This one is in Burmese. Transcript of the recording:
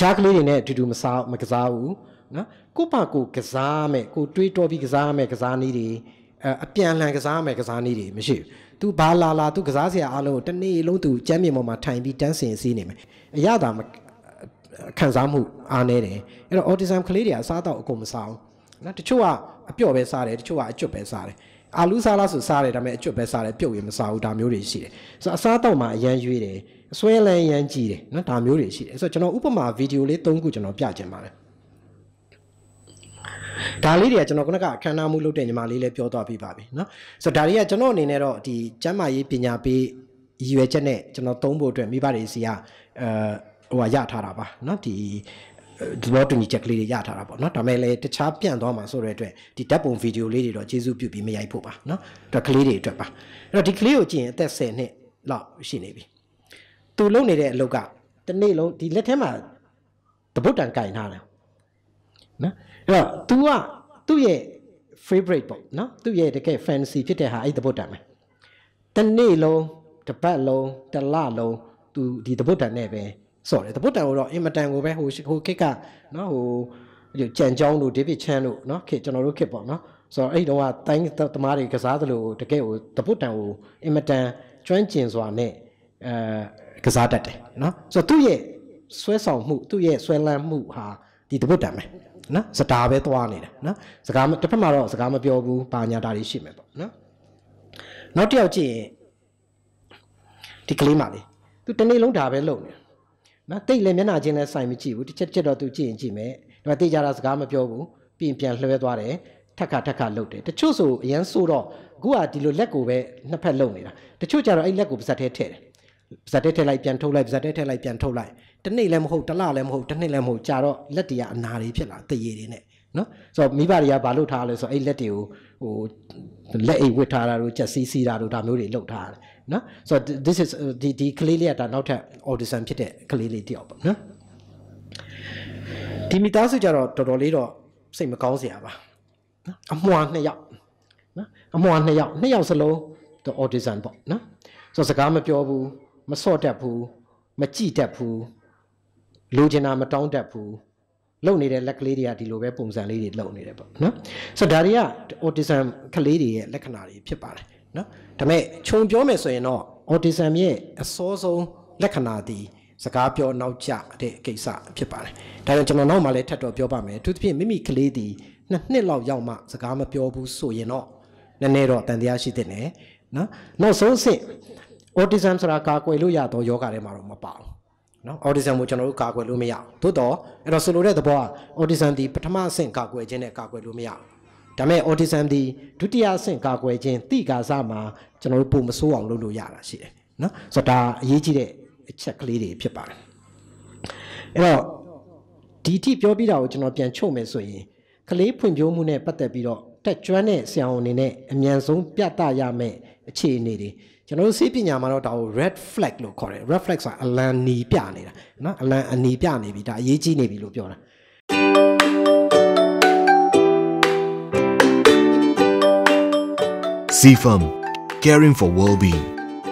ခြားကလေးတွေနဲ့အတူတူမကစားဘူးနော်ကိုပါကိုကစားမယ်ကိုတွေးတောပြီးကစားမယ်ကစားနည်းတွေအပြန်လှန်ကစားမယ်ကစားနည်းတွေမရှိဘူး။ तू ဘာလာ तू ကစားစရာအားလုံးကိုတနေ့လုံး तू ကျမ်းမြေပေါ်မှာထိုင်ပြီးတန်းစင်စီးနေမယ်။အရသာခံစားမှုအားနေတယ်။အဲ့တော့ autism ကလေးတွေအစားတော့အကုန်မစားဘူး။နော်တချို့ကအပြော့ပဲစားတယ်တချို့ကအကျွတ်ပဲစားတယ်။အာလူးစားလားဆိုစားတယ်ဒါပေမဲ့အကျွတ်ပဲစားတယ်ပြုတ်ရင်မစားဘူးဒါမျိုးတွေရှိတယ်။ဆိုတော့အစားတော့မှအရန်ရွေးတယ်အစွဲလန်းရမ်းကြီးတယ်နော်ဒါမျိုးတွေရှိတယ်။ဆိုတော့ကျွန်တော်ဥပမာဗီဒီယိုလေး3ခုကျွန်တော်ပြချင်ပါတယ်။ဒါလေးတွေကကျွန်တော်ခုနကအခမ်းအနားမှုလုပ်တဲ့ညီမလေးလည်းပြောသွားပြီးပါပြီနော်ဆိုတော့ဒါတွေကကျွန်တော်အနေနဲ့တော့ဒီကျမ်းမာရေးပညာပေးရည်ရွယ်ချက်နဲ့ကျွန်တော်သုံးဖို့အတွက်မိဘတွေစီကရထားတာပါနော်ဒီဘောတူညီချက်ကလေးတွေရထားတာပေါ့နော်ဒါမဲ့လည်းတခြားပြန့်သွားမှာဆိုတဲ့အတွက်ဒီဓာတ်ပုံဗီဒီယိုလေးတွေတော့ကျေးဇူးပြုပြီးမရိုက်ဖို့ပါနော်ဒါကလေးတွေအတွက်ပါအဲ့တော့ဒီကလေးကိုကြည့်ရင်အသက်10နှစ်လောက်ရှိနေပြီသူလုပ်နေတဲ့အလုပ်ကတနေ့လုံးဒီလက်ထဲမှာတပုတ်တန်ကင်ထားတယ်နော်အဲ့တော့ तू ကသူ့ရဲ့ favorite ပေါ့နော်သူ့ရဲ့တကယ် fancy ဖြစ်တဲ့ဟာအဲ့တပုတ်တန်ပဲတနေ့လုံးတစ်ပတ်လုံးတစ်လလုံး तू ဒီတပုတ်တန်နဲ့ပဲစော်တယ်တပုတ်တန်ကိုတော့အင်မတန်ကိုပဲဟိုခေတ်ကနော်ဟိုကြံကြောင်းတို့ဒေးဗစ်ချန်တို့နော်ခေတ်ကျွန်တော်တို့ခေတ်ပေါ့နော်ဆိုတော့အဲ့တုန်းကတိုင်းသမားတွေကစားသလိုတကယ်ကိုတပုတ်တန်ကိုအင်မတန်ကျွမ်းကျင်စွာနဲ့ကစားတတ်တယ်နော်ဆိုတော့သူ့ရဲ့ဆွဲဆောင်မှုသူ့ရဲ့ဆွဲလန်းမှုဟာဒီတပုတ်တန်ပဲနော်စတာပဲသွားနေတာနော်စကားတစ်ဖက်မှာတော့စကားမပြောဘူးဘာညာတာတွေရှိမယ်ပေါ့နော်နောက်တစ်ယောက်ကြည့်ရင်ဒီကလေးမလေးသူတနေ့လုံးဒါပဲလုပ်နေနော်တိတ်လည်းမျက်နှာချင်းလည်းစိုင်မကြည့်ဘူးတစ်ချက်တော့သူကြည့်ရင်ကြည့်မယ်ဒါပေမဲ့တိတ်ကြတာစကားမပြောဘူးပြင်ပြန်လွှဲသွားတယ်ထက်ခါလုပ်တယ်တချို့ဆိုအရန်ဆိုတော့အခုကဒီလိုလက်ကိုပဲနှစ်ဖက်လုပ်နေတာတချို့ကျတော့အဲ့လက်ကိုပါဇက်ထဲထည့်တယ်ပါဇက်ထဲထည့်လိုက်ပြန်ထုတ်လိုက်ပါဇက်ထဲထည့်လိုက်ပြန်ထုတ်လိုက်တနေ့လည်းမဟုတ်တစ်လလည်းမဟုတ်တစ်နှစ်လည်းမဟုတ်ကြာတော့လက်တွေကအနာတွေဖြစ်လာတရေတွေနဲ့နော်ဆိုတော့မိဘတွေကဘာလုပ်ထားလဲဆိုတော့အဲ့လက်တွေကိုဟိုလက်အိတ်ဝစ်ထားတာတို့ချက်စီးတာတို့ဒါမျိုးတွေလုပ်ထားတယ်နော်ဆိုတော့ this is ဒီကလေးလေးကဒါနောက်ထပ် autism ဖြစ်တဲ့ကလေးလေးတယောက်ပေါ့နော်ဒီမိသားစုကြတော့တော်တော်လေးတော့စိတ်မကောင်းစရာပါနော်အမွှာ2ယောက်နော်အမွှာ2ယောက်စလုံးတော့ autism ပေါ့နော်ဆိုတော့စကားမပြောဘူးမစော့တတ်ဘူးမကြည့်တတ်ဘူးလိုချင်တာမတောင်းတတ်ဘူးလုံနေတဲ့လက်ကလေးတွေကဒီလိုပဲပုံစံလေးတွေလုံနေတယ်ပေါ့နော်ဆိုတော့ဒါတွေက autism ကလေးတွေရဲ့လက္ခဏာတွေဖြစ်ပါတယ်နော်ဒါပေမဲ့ခြုံပြောမယ်ဆိုရင်တော့ autism ရဲ့အစောဆုံးလက္ခဏာဒီစကားပြောနောက်ကျတဲ့ကိစ္စဖြစ်ပါတယ်ဒါကြောင့်ကျွန်တော်နောက်မှလည်းထပ်တော့ပြောပါမယ်အထူးသဖြင့်မိမိကလေးဒီ2 နှစ်လောက်ရောက်မှစကားမပြောဘူးဆိုရင်တော့နည်းနည်းတော့တန်တရားရှိတဲ့နဲ့နော်နောက်ဆုံးအဆင့် autism ဆိုတာကာကွယ်လို့ရတော့ယောဂထဲမှာတော့မပါဘူးနော် autism ကိုကျွန်တော်တို့ကာကွယ်လို့မရဘူးသို့တော့အဲ့တော့ဆိုလိုတဲ့သဘောက autism ဒီပထမအဆင့်ကာကွယ်ခြင်းနဲ့ကာကွယ်လို့မရဘူးဒါပေမဲ့ autism ဒီဒုတိယအဆင့်ကာကွယ်ခြင်းတိကာစမှာကျွန်တော်တို့ပုံမဆိုးအောင်လုပ်လို့ရတာရှိတယ်နော်ဆိုတော့ဒါအရေးကြီးတဲ့အချက်ကလေးတွေဖြစ်ပါတယ်အဲ့တော့ဒီတိပြောပြီးတာကိုကျွန်တော်ပြန်ချုပ်မယ်ဆိုရင်ကလေးဖွံ့ဖြိုးမှုနဲ့ပတ်သက်ပြီးတော့တက်ကျွမ်းတဲ့ဆရာဝန်အနေနဲ့အမြန်ဆုံးပြသရမယ့်အခြေအနေတွေကျွန်တော်တို့ဆေးပညာမှာတော့ဒါကို red flag လို့ခေါ်တယ် red flag ဆိုတာအလံနီပြနေတာနော်အလံအနီပြနေပြီဒါအရေးကြီးနေပြီလို့ပြောတာ CFM, caring for well-being.